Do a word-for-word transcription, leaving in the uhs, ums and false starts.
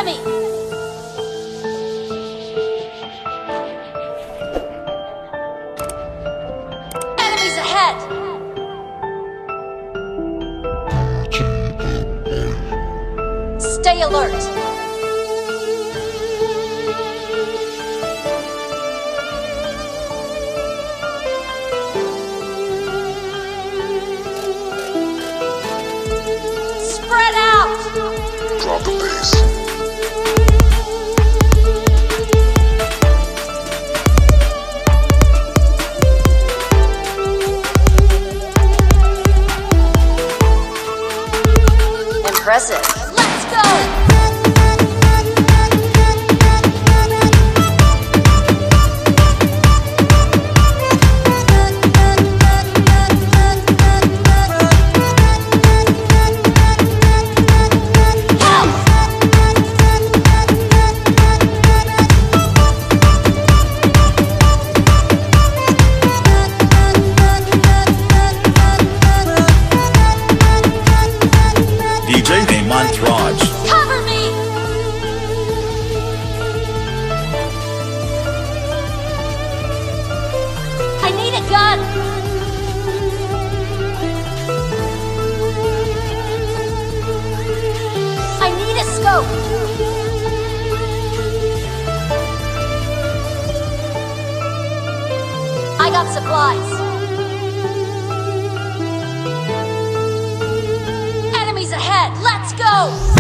enemy! Enemies ahead! Stay alert! Spread out! Drop the bass. Impressive. Let's go! D J Mantraj. Cover me! I need a gun! I need a scope! I got supplies! Enemies ahead! Let's go!